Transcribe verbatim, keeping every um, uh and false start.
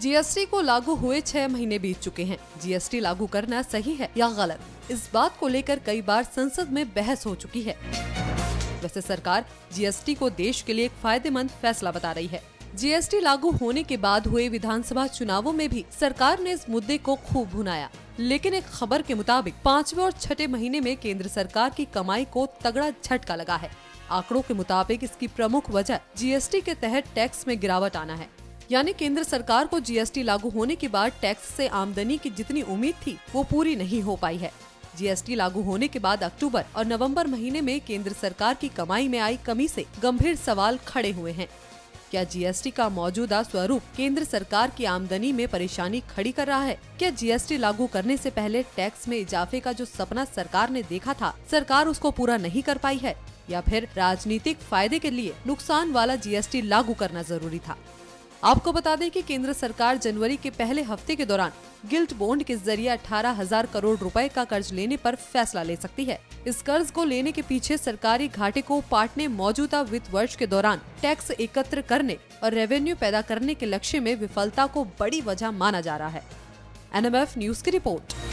GST को लागू हुए छह महीने बीत चुके हैं। जीएसटी लागू करना सही है या गलत, इस बात को लेकर कई बार संसद में बहस हो चुकी है। वैसे सरकार जीएसटी को देश के लिए एक फायदेमंद फैसला बता रही है। जीएसटी लागू होने के बाद हुए विधानसभा चुनावों में भी सरकार ने इस मुद्दे को खूब भुनाया, लेकिन एक खबर के मुताबिक पांचवें और छठे महीने में केंद्र सरकार की कमाई को तगड़ा झटका लगा है। आंकड़ों के मुताबिक इसकी प्रमुख वजह जीएसटी के तहत टैक्स में गिरावट आना है। यानी केंद्र सरकार को जीएसटी लागू होने के बाद टैक्स से आमदनी की जितनी उम्मीद थी वो पूरी नहीं हो पाई है। जीएसटी लागू होने के बाद अक्टूबर और नवंबर महीने में केंद्र सरकार की कमाई में आई कमी से गंभीर सवाल खड़े हुए हैं। क्या जीएसटी का मौजूदा स्वरूप केंद्र सरकार की आमदनी में परेशानी खड़ी कर रहा है? क्या जीएसटी लागू करने से पहले टैक्स में इजाफे का जो सपना सरकार ने देखा था, सरकार उसको पूरा नहीं कर पाई है, या फिर राजनीतिक फायदे के लिए नुकसान वाला जीएसटी लागू करना जरूरी था? आपको बता दें कि केंद्र सरकार जनवरी के पहले हफ्ते के दौरान गिल्ट बॉन्ड के जरिए अठारह हजार करोड़ रुपए का कर्ज लेने पर फैसला ले सकती है। इस कर्ज को लेने के पीछे सरकारी घाटे को पाटने, मौजूदा वित्त वर्ष के दौरान टैक्स एकत्र करने और रेवेन्यू पैदा करने के लक्ष्य में विफलता को बड़ी वजह माना जा रहा है। एनएमएफ न्यूज की रिपोर्ट।